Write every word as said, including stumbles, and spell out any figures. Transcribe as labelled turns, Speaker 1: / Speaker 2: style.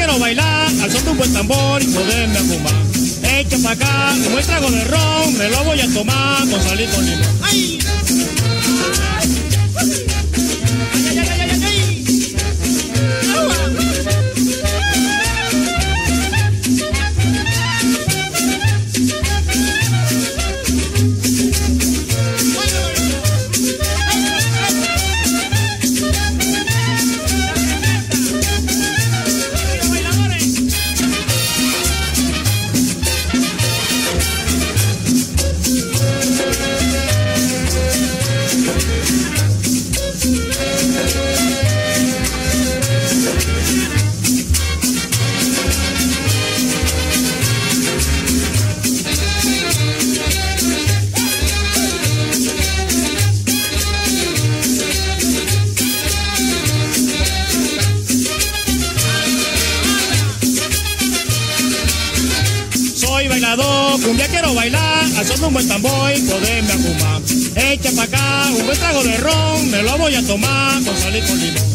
Speaker 1: quiero bailar al son de un buen tambor y poderme fumar. Echa pa' acá un buen trago de ron, me lo voy a tomar con sal y con limón. ¡Ay! Soy bailador, cumbia quiero bailar, al son de un buen tambor y poderme fumar. Echa pa' acá un buen trago de ron, me lo voy a tomar con sal y con limón.